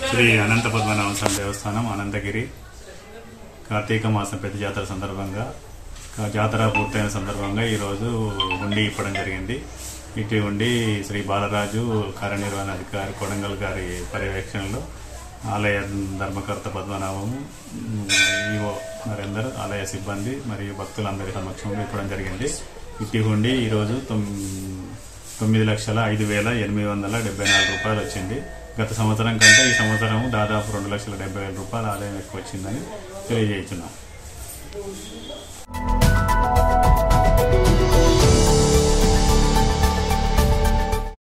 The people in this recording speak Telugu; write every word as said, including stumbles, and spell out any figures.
శ్రీ అనంత పద్మనాభ స్వామి దేవస్థానం అనంతగిరి కార్తీక మాసం పెద్ద జాతర సందర్భంగా జాతర పూర్తయిన సందర్భంగా ఈరోజు ఉండి ఇప్పడం జరిగింది. ఇటు ఉండి శ్రీ బాలరాజు కార్యనిర్వహణాధికారి కొడంగల్ గారి పర్యవేక్షణలో ఆలయ ధర్మకర్త పద్మనాభము, ఈవో నరేందర్, ఆలయ సిబ్బంది మరియు భక్తులందరి సమక్షంలో ఇప్పడం జరిగింది. ఇటు ఉండి ఈరోజు తొమ్మిది లక్షల ఐదు వేల ఎనిమిది వందల డెబ్బై నాలుగు రూపాయలు వచ్చింది. గత సంవత్సరం కంటే ఈ సంవత్సరం దాదాపు రెండు లక్షల డెబ్బై వేల రూపాయల ఆదాయం ఎక్కువ వచ్చిందని తెలియజేస్తున్నాం.